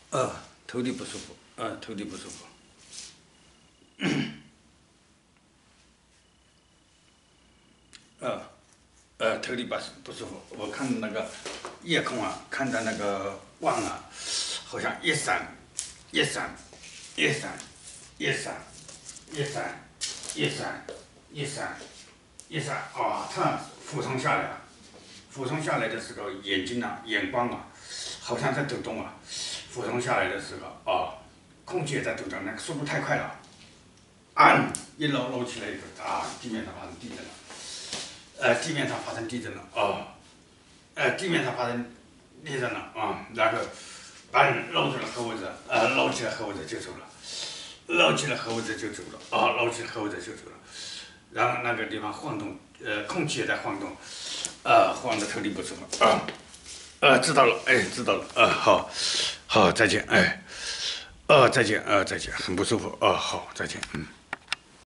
头顶不舒服，头顶不舒服，头顶不舒服。我看那个夜空啊，看着那个光啊，好像一闪一闪一闪一闪一闪一闪一闪一闪啊，它俯冲下来了。俯冲下来的时候，眼睛啊，眼光啊，好像在抖动啊。俯冲下来的时候啊，空气也在抖动，那个速度太快了。一搂起来以后地面上发生地震了。地面上发生地震了地面上发生地震了然后把人搂住了核物质，捞起来核物质就走了，捞起来核物质就走了捞起来核物质就走了。然后那个地方晃动，空气也在晃动，晃得头顶不舒服知道了，知道了，好，再见，再见，再见，很不舒服，好，再见，